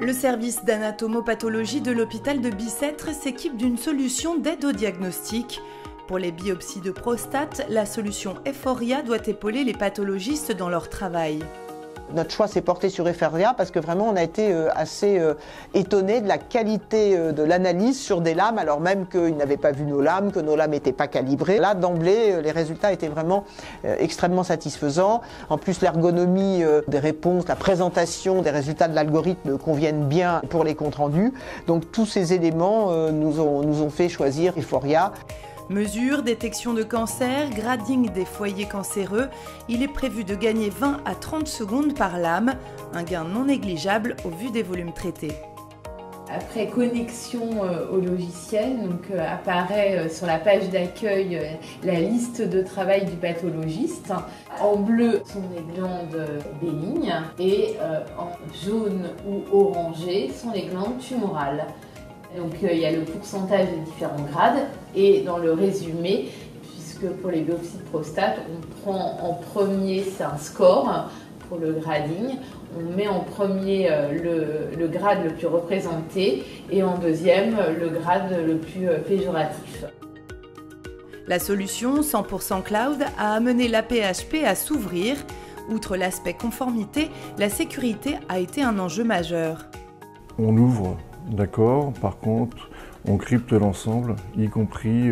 Le service d'anatomopathologie de l'hôpital de Bicêtre s'équipe d'une solution d'aide au diagnostic. Pour les biopsies de prostate, la solution Ephoria doit épauler les pathologistes dans leur travail. Notre choix s'est porté sur Ephoria parce que vraiment on a été assez étonnés de la qualité de l'analyse sur des lames, alors même qu'ils n'avaient pas vu nos lames, que nos lames n'étaient pas calibrées. Là, d'emblée, les résultats étaient vraiment extrêmement satisfaisants. En plus, l'ergonomie des réponses, la présentation des résultats de l'algorithme conviennent bien pour les comptes rendus. Donc tous ces éléments nous ont fait choisir Ephoria. Mesure, détection de cancer, grading des foyers cancéreux, il est prévu de gagner 20 à 30 secondes par lame, un gain non négligeable au vu des volumes traités. Après connexion au logiciel, apparaît sur la page d'accueil la liste de travail du pathologiste. En bleu sont les glandes bénignes et en jaune ou orangé sont les glandes tumorales. Donc il y a le pourcentage des différents grades et dans le résumé, puisque pour les biopsies de prostate, on prend en premier, c'est un score pour le grading, on met en premier le grade le plus représenté et en deuxième le grade le plus péjoratif. La solution 100% cloud a amené l'AP-HP à s'ouvrir. Outre l'aspect conformité, la sécurité a été un enjeu majeur. On ouvre. D'accord, par contre, on crypte l'ensemble, y compris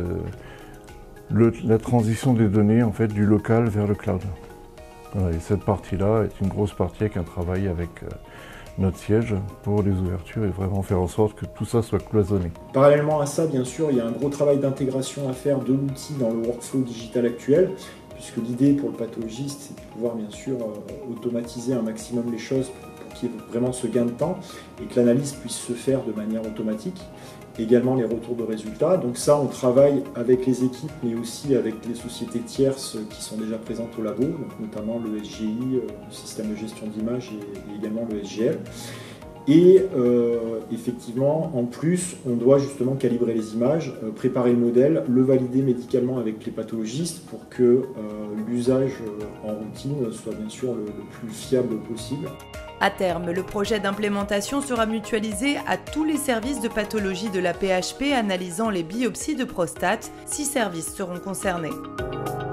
la transition des données en fait, du local vers le cloud. Voilà, et cette partie-là est une grosse partie avec un travail avec notre siège pour les ouvertures et vraiment faire en sorte que tout ça soit cloisonné. Parallèlement à ça, bien sûr, il y a un gros travail d'intégration à faire de l'outil dans le workflow digital actuel, puisque l'idée pour le pathologiste, c'est de pouvoir bien sûr automatiser un maximum les choses qu'il y ait vraiment ce gain de temps et que l'analyse puisse se faire de manière automatique. Également les retours de résultats. Donc ça, on travaille avec les équipes, mais aussi avec les sociétés tierces qui sont déjà présentes au labo, donc notamment le SGI, le système de gestion d'image et également le SGL. Et effectivement, en plus, on doit justement calibrer les images, préparer le modèle, le valider médicalement avec les pathologistes pour que l'usage en routine soit bien sûr le plus fiable possible. À terme, le projet d'implémentation sera mutualisé à tous les services de pathologie de l'AP-HP analysant les biopsies de prostate. 6 services seront concernés.